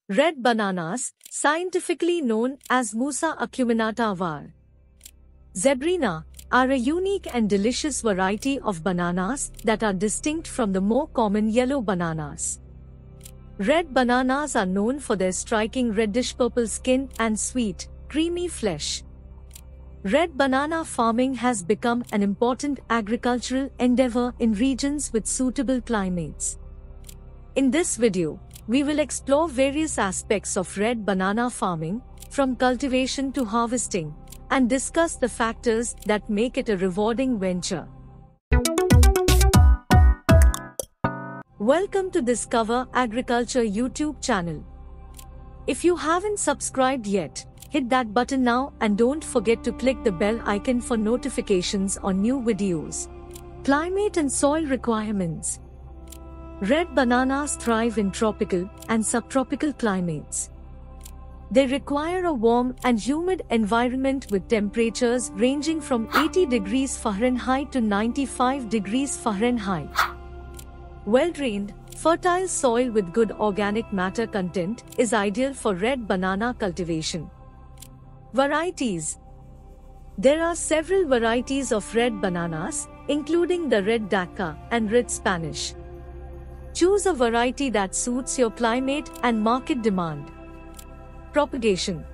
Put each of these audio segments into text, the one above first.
Red bananas, scientifically known as Musa acuminata var. Zebrina, are a unique and delicious variety of bananas that are distinct from the more common yellow bananas. Red bananas are known for their striking reddish-purple skin and sweet, creamy flesh. Red banana farming has become an important agricultural endeavor in regions with suitable climates. In this video, we will explore various aspects of red banana farming, from cultivation to harvesting, and discuss the factors that make it a rewarding venture. Welcome to Discover Agriculture YouTube channel. If you haven't subscribed yet, hit that button now and don't forget to click the bell icon for notifications on new videos. Climate and soil requirements. Red bananas thrive in tropical and subtropical climates. They require a warm and humid environment with temperatures ranging from 80 degrees Fahrenheit to 95 degrees Fahrenheit. Well-drained, fertile soil with good organic matter content is ideal for red banana cultivation. Varieties. There are several varieties of red bananas, including the red Dhaka and red Spanish. Choose a variety that suits your climate and market demand. Propagation.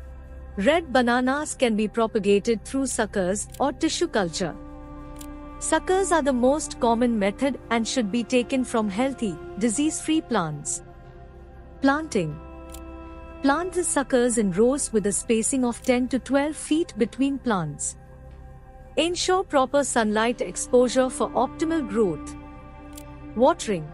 Red bananas can be propagated through suckers or tissue culture. Suckers are the most common method and should be taken from healthy, disease-free plants. Planting. Plant the suckers in rows with a spacing of 10 to 12 feet between plants. Ensure proper sunlight exposure for optimal growth. Watering.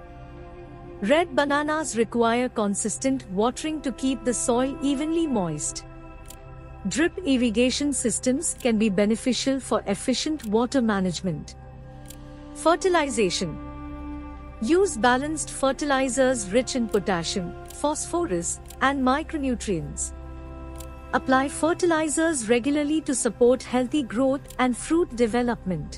Red bananas require consistent watering to keep the soil evenly moist. Drip irrigation systems can be beneficial for efficient water management. Fertilization. Use balanced fertilizers rich in potassium, phosphorus, and micronutrients. Apply fertilizers regularly to support healthy growth and fruit development.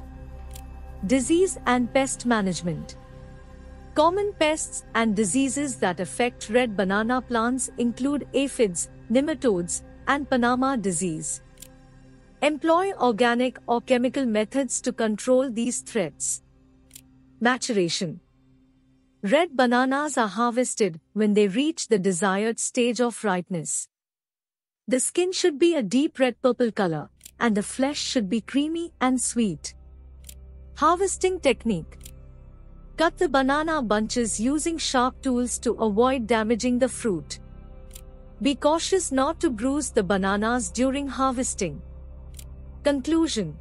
Disease and pest management. Common pests and diseases that affect red banana plants include aphids, nematodes, and Panama disease. Employ organic or chemical methods to control these threats. Maturation. Red bananas are harvested when they reach the desired stage of ripeness. The skin should be a deep red purple color, and the flesh should be creamy and sweet. Harvesting technique. Cut the banana bunches using sharp tools to avoid damaging the fruit. Be cautious not to bruise the bananas during harvesting. Conclusion.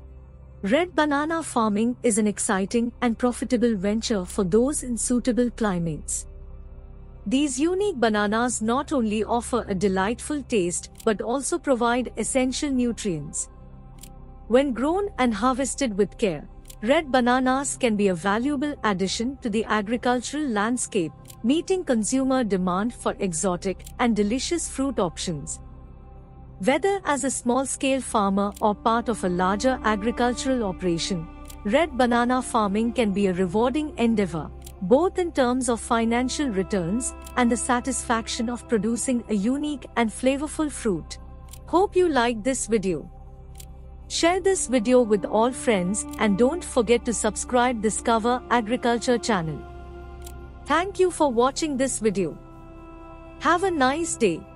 Red banana farming is an exciting and profitable venture for those in suitable climates. These unique bananas not only offer a delightful taste but also provide essential nutrients. When grown and harvested with care, red bananas can be a valuable addition to the agricultural landscape, meeting consumer demand for exotic and delicious fruit options. Whether as a small-scale farmer or part of a larger agricultural operation, red banana farming can be a rewarding endeavor, both in terms of financial returns and the satisfaction of producing a unique and flavorful fruit. Hope you liked this video. Share this video with all friends and don't forget to subscribe Discover Agriculture channel. Thank you for watching this video. Have a nice day.